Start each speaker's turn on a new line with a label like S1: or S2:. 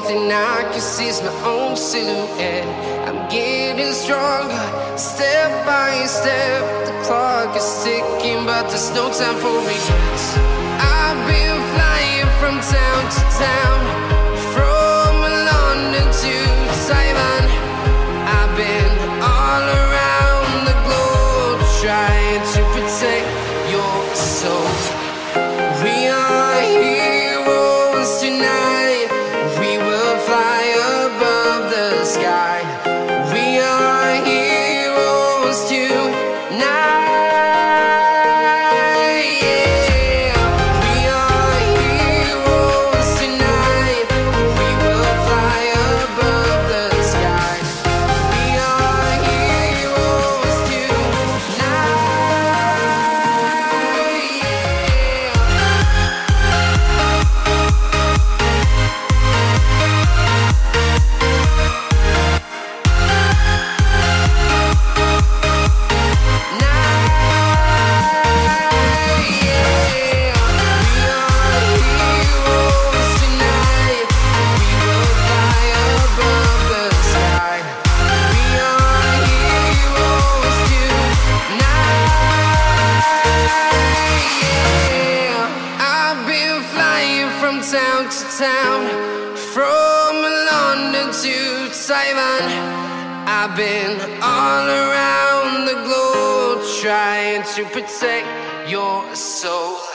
S1: thing I can see is my own silhouette. I'm getting stronger, step by step. The clock is ticking, but there's no time for regrets. I've been flying from town to town, from London to Taiwan. I've been all around the globe, trying to protect your soul. We are heroes tonight. We will fly above the sky. We are heroes tonight. Yeah. We are heroes tonight. We will fly above the sky. We are heroes tonight. Town to town, from London to Taiwan. I've been all around the globe, trying to protect your soul.